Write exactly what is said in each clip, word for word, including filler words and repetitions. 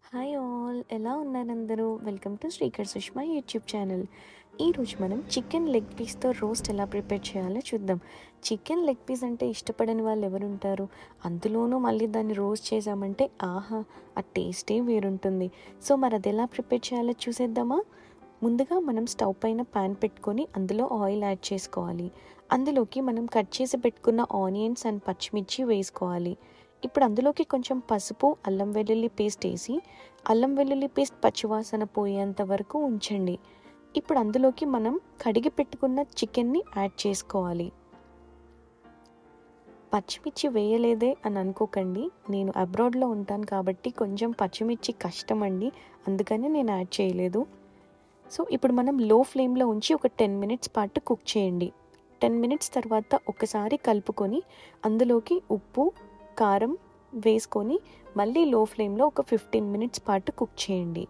Hi all, ఎలా ఉన్నారందరూ? Welcome to Srikar Sushma YouTube channel. ఈరోజు మనం చికెన్ లెగ్ పీస్తో రోస్ట్ ఎలా ప్రిపేర్ చేయాలో చూద్దాం. చికెన్ లెగ్ పీస్ అంటే ఇష్టపడని వాళ్ళు ఎవరుంటారు? అందులోనూ మళ్ళీ దాన్ని రోస్ట్ చేసామంటే ఆహా, ఆ టేస్టే వేరుంటుంది. సో మరి అది ఎలా ప్రిపేర్ చేయాలో చూసేద్దామా? ముందుగా మనం స్టవ్ పైన ప్యాన్ పెట్టుకొని అందులో ఆయిల్ యాడ్ చేసుకోవాలి. అందులోకి మనం కట్ చేసి పెట్టుకున్న ఆనియన్స్ అండ్ పచ్చిమిర్చి వేసుకోవాలి. ఇప్పుడు అందులోకి కొంచెం పసుపు, అల్లం వెల్లుల్లి పేస్ట్ వేసి అల్లం వెల్లుల్లి పేస్ట్ పచ్చివాసన పోయేంత వరకు ఉంచండి. ఇప్పుడు అందులోకి మనం కడిగి పెట్టుకున్న చికెన్ని యాడ్ చేసుకోవాలి. పచ్చిమిర్చి వేయలేదే అని అనుకోకండి, నేను అబ్రాడ్లో ఉంటాను కాబట్టి కొంచెం పచ్చిమిర్చి కష్టం అండి, అందుకని నేను యాడ్ చేయలేదు. సో ఇప్పుడు మనం లో ఫ్లేమ్లో ఉంచి ఒక టెన్ మినిట్స్ పాటు కుక్ చేయండి. టెన్ మినిట్స్ తర్వాత ఒకసారి కలుపుకొని అందులోకి ఉప్పు, కారం వేసుకొని మళ్ళీ లో ఫ్లేమ్లో ఒక ఫిఫ్టీన్ మినిట్స్ పాటు కుక్ చేయండి.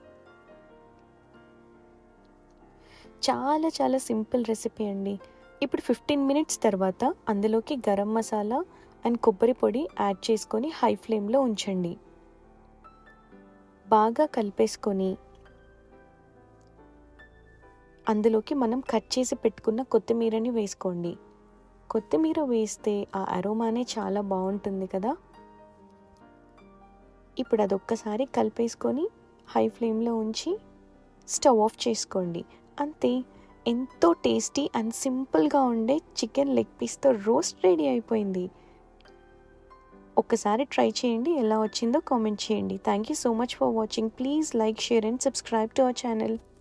చాలా చాలా సింపుల్ రెసిపీ అండి. ఇప్పుడు ఫిఫ్టీన్ మినిట్స్ తర్వాత అందులోకి గరం మసాలా అండ్ కొబ్బరి పొడి యాడ్ చేసుకొని హై ఫ్లేమ్లో ఉంచండి. బాగా కలిపేసుకొని అందులోకి మనం కట్ చేసి పెట్టుకున్న కొత్తిమీరని వేసుకోండి. కొత్తిమీర వేస్తే ఆ అరోమానే చాలా బాగుంటుంది కదా. ఇప్పుడు అదొక్కసారి కలిపేసుకొని హై ఫ్లేమ్లో ఉంచి స్టవ్ ఆఫ్ చేసుకోండి. అంతే, ఎంతో టేస్టీ అండ్ సింపుల్గా ఉండే చికెన్ లెగ్ పీస్తో రోస్ట్ రెడీ అయిపోయింది. ఒక్కసారి ట్రై చేయండి, ఎలా వచ్చిందో కామెంట్ చేయండి. Thank you so much for watching. Please like, share and subscribe to our channel.